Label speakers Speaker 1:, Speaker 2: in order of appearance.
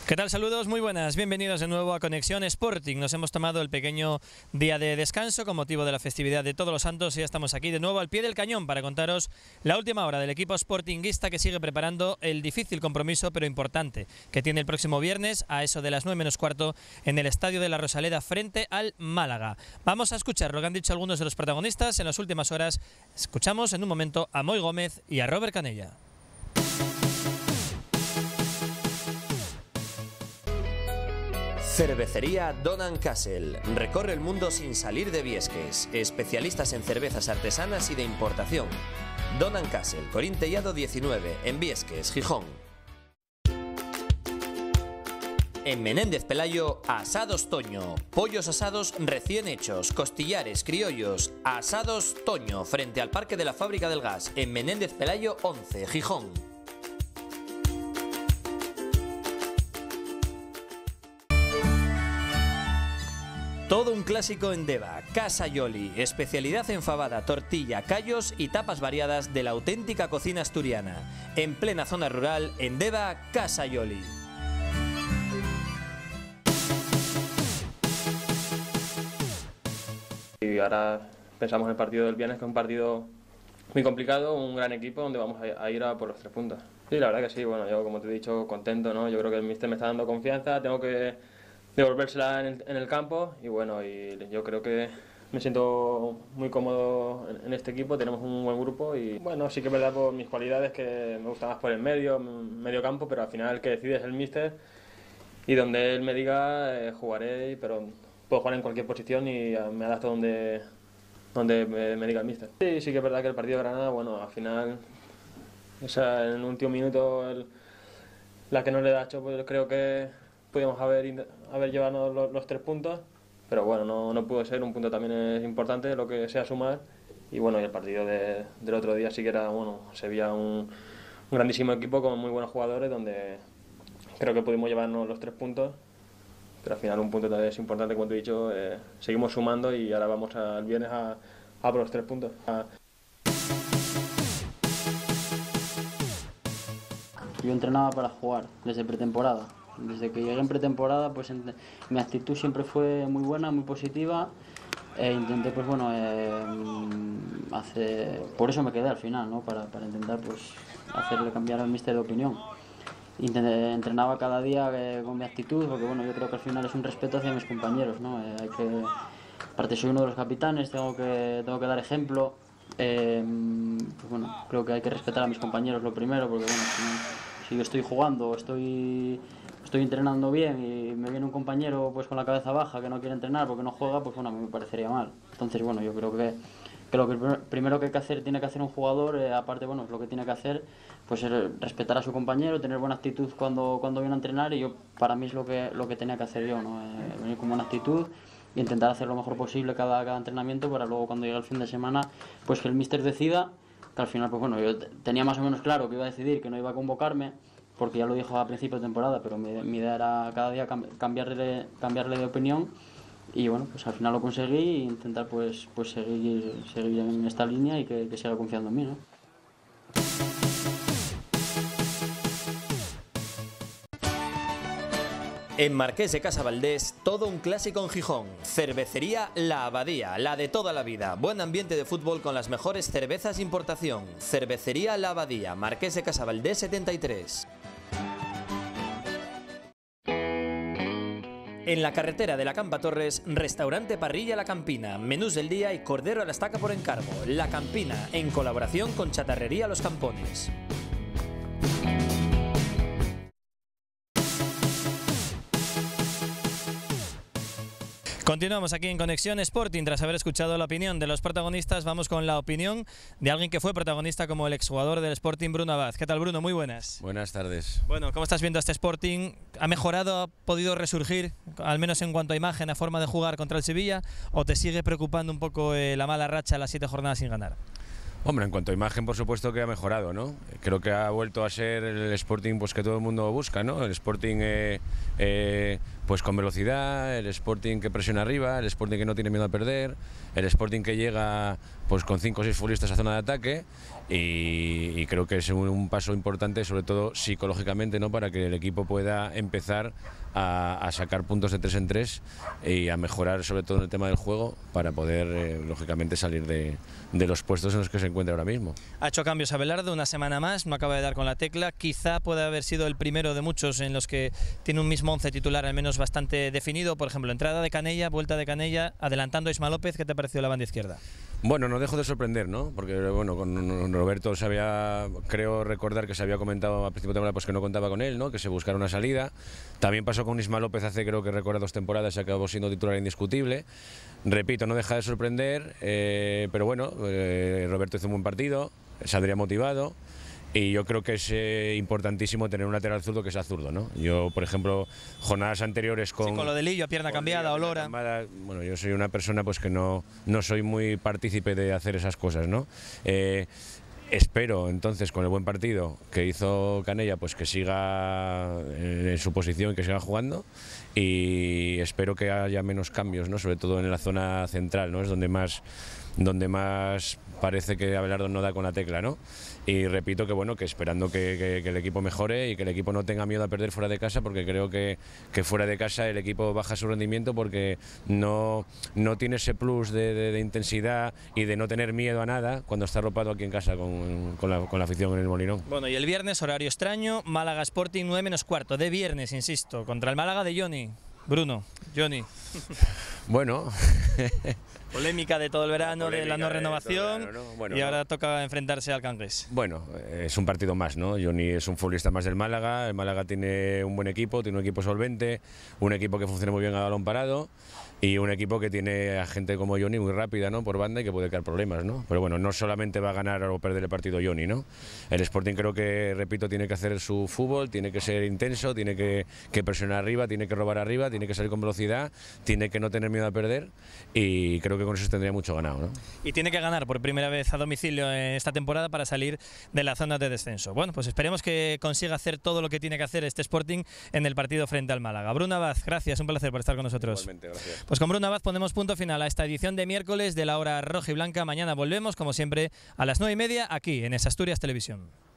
Speaker 1: ¿Qué tal? Saludos, muy buenas. Bienvenidos de nuevo a Conexión Sporting. Nos hemos tomado el pequeño día de descanso con motivo de la festividad de Todos los Santos y ya estamos aquí de nuevo al pie del cañón para contaros la última hora del equipo sportinguista que sigue preparando el difícil compromiso, pero importante, que tiene el próximo viernes a eso de las 9 menos cuarto en el Estadio de la Rosaleda frente al Málaga. Vamos a escuchar lo que han dicho algunos de los protagonistas en las últimas horas. Escuchamos en un momento a Moy Gómez y a Robert Canella.
Speaker 2: Cervecería Don & Castle. Recorre el mundo sin salir de Viesques. Especialistas en cervezas artesanas y de importación. Don & Castle, Corín Tellado 19, en Viesques, Gijón. En Menéndez Pelayo, Asados Toño. Pollos asados recién hechos, costillares, criollos. Asados Toño, frente al Parque de la Fábrica del Gas, en Menéndez Pelayo 11, Gijón. Todo un clásico en Deva, Casa Yoli, especialidad en fabada, tortilla, callos y tapas variadas de la auténtica cocina asturiana. En plena zona rural, en Deva, Casa Yoli.
Speaker 3: Y ahora pensamos en el partido del viernes, que es un partido muy complicado, un gran equipo donde vamos a ir a por los 3 puntos. Sí, la verdad que sí, bueno, yo como te he dicho, contento, ¿no? Yo creo que el míster me está dando confianza, tengo que devolvérsela en el campo y bueno, y yo creo que me siento muy cómodo en este equipo, tenemos un buen grupo y bueno, sí que es verdad por mis cualidades que me gusta más por el medio campo, pero al final el que decide es el míster y donde él me diga jugaré, pero puedo jugar en cualquier posición y me adapto donde me diga el míster. Sí, sí que es verdad que el partido de Granada, bueno, al final, o sea, en el último minuto la que no le da hecho, pues creo que podíamos haber llevado los 3 puntos, pero bueno, no pudo ser, un punto también es importante, lo que sea sumar, y bueno, y el partido del otro día sí que era, bueno, se veía un grandísimo equipo con muy buenos jugadores, donde creo que pudimos llevarnos los 3 puntos, pero al final un punto también es importante, como te he dicho, seguimos sumando y ahora vamos al viernes a por los 3 puntos.
Speaker 4: Yo entrenaba para jugar desde pretemporada. Desde que llegué en pretemporada, pues mi actitud siempre fue muy buena, muy positiva. Intenté, pues bueno, por eso me quedé al final, ¿no? Para intentar, pues, hacerle cambiar al míster de opinión. Entrenaba cada día con mi actitud, porque bueno, yo creo que al final es un respeto hacia mis compañeros, ¿no? Aparte soy uno de los capitanes, tengo que dar ejemplo. Pues bueno, creo que hay que respetar a mis compañeros lo primero, porque bueno, si yo estoy jugando, estoy entrenando bien y me viene un compañero pues con la cabeza baja que no quiere entrenar porque no juega, pues bueno, a mí me parecería mal. Entonces bueno, yo creo que lo que primero que tiene que hacer un jugador, aparte bueno, lo que tiene que hacer pues es respetar a su compañero, tener buena actitud cuando viene a entrenar, y para mí es lo que tenía que hacer yo, ¿no? Venir con buena actitud e intentar hacer lo mejor posible cada entrenamiento, para luego cuando llegue el fin de semana pues que el míster decida, que al final pues bueno, yo tenía más o menos claro que iba a decidir que no iba a convocarme, porque ya lo dijo a principio de temporada, pero mi idea era cada día cambiarle de opinión, y bueno, pues al final lo conseguí, e intentar pues seguir en esta línea y que siga confiando en mí, ¿no?
Speaker 2: En Marqués de Casavaldés, todo un clásico en Gijón. Cervecería La Abadía, la de toda la vida. Buen ambiente de fútbol con las mejores cervezas de importación. Cervecería La Abadía, Marqués de Casavaldés 73. En la carretera de la Campa Torres, restaurante Parrilla La Campina, menús del día y cordero a la estaca por encargo. La Campina, en colaboración con Chatarrería Los Campones.
Speaker 1: Continuamos aquí en Conexión Sporting. Tras haber escuchado la opinión de los protagonistas, vamos con la opinión de alguien que fue protagonista como el exjugador del Sporting, Bruno Abad. ¿Qué tal, Bruno? Muy buenas.
Speaker 5: Buenas tardes.
Speaker 1: Bueno, ¿cómo estás viendo a este Sporting? ¿Ha mejorado, ha podido resurgir, al menos en cuanto a imagen, a forma de jugar contra el Sevilla? ¿O te sigue preocupando un poco la mala racha, las 7 jornadas sin ganar?
Speaker 5: Hombre, en cuanto a imagen, por supuesto que ha mejorado, ¿no? Creo que ha vuelto a ser el Sporting pues, que todo el mundo busca, ¿no? El Sporting pues con velocidad, el Sporting que presiona arriba, el Sporting que no tiene miedo a perder, el Sporting que llega pues con 5 o 6 futbolistas a zona de ataque, y creo que es un paso importante, sobre todo psicológicamente, ¿no?, para que el equipo pueda empezar a sacar puntos de 3 en 3 y a mejorar sobre todo en el tema del juego para poder lógicamente salir de los puestos en los que se encuentra ahora mismo.
Speaker 1: Ha hecho cambios Abelardo, una semana más, no acaba de dar con la tecla, quizá pueda haber sido el primero de muchos en los que tiene un mismo 11 titular al menos bastante definido. Por ejemplo, entrada de Canella, vuelta de Canella, adelantando a Isma López. ¿Qué te ha parecido la banda izquierda?
Speaker 5: Bueno, no dejo de sorprender, ¿no? Porque bueno, con Roberto creo recordar que se había comentado a principio de temporada pues que no contaba con él, ¿no?, que se buscara una salida. También pasó con Isma López creo que recuerda 2 temporadas y acabó siendo titular indiscutible. Repito, no deja de sorprender, pero bueno, Roberto hizo un buen partido, saldría motivado. Y yo creo que es importantísimo tener un lateral zurdo que sea zurdo, ¿no? Yo, por ejemplo, jornadas anteriores con...
Speaker 1: Sí, con lo de Lillo, pierna cambiada, Olora...
Speaker 5: Bueno, yo soy una persona pues que no soy muy partícipe de hacer esas cosas, ¿no? Espero entonces con el buen partido que hizo Canella pues que siga en su posición y que siga jugando, y espero que haya menos cambios, ¿no?, sobre todo en la zona central, ¿no?, es donde más parece que Abelardo no da con la tecla, ¿no? Y repito que bueno, que esperando que el equipo mejore y que el equipo no tenga miedo a perder fuera de casa, porque creo que fuera de casa el equipo baja su rendimiento porque no tiene ese plus de intensidad y de no tener miedo a nada cuando está arropado aquí en casa con la afición en el Molinón.
Speaker 1: Bueno, y el viernes, horario extraño, Málaga Sporting 9 menos cuarto, de viernes, insisto, contra el Málaga de Johnny. Bruno, Johnny.
Speaker 5: Bueno.
Speaker 1: Polémica de todo el verano, de la no renovación,
Speaker 5: verano, ¿no? Bueno,
Speaker 1: y ahora toca enfrentarse al Cangrés.
Speaker 5: Bueno, es un partido más, ¿no? Johnny es un futbolista más del Málaga. El Málaga tiene un buen equipo, tiene un equipo solvente, un equipo que funciona muy bien a balón parado y un equipo que tiene a gente como Johnny muy rápida, ¿no?, por banda, y que puede crear problemas, ¿no? Pero bueno, no solamente va a ganar o perder el partido Johnny, ¿no? El Sporting creo que, repito, tiene que hacer su fútbol, tiene que ser intenso, tiene que presionar arriba, tiene que robar arriba, tiene que salir con velocidad, tiene que no tener miedo a perder, y creo que con eso tendría mucho ganado, ¿no?
Speaker 1: Y tiene que ganar por primera vez a domicilio en esta temporada para salir de la zona de descenso. Bueno, pues esperemos que consiga hacer todo lo que tiene que hacer este Sporting en el partido frente al Málaga. Bruno Abad, gracias, un placer por estar con nosotros.
Speaker 5: Igualmente, gracias.
Speaker 1: Pues con Bruno Abad ponemos punto final a esta edición de miércoles de la hora roja y blanca. Mañana volvemos, como siempre, a las 9:30 aquí en Asturias Televisión.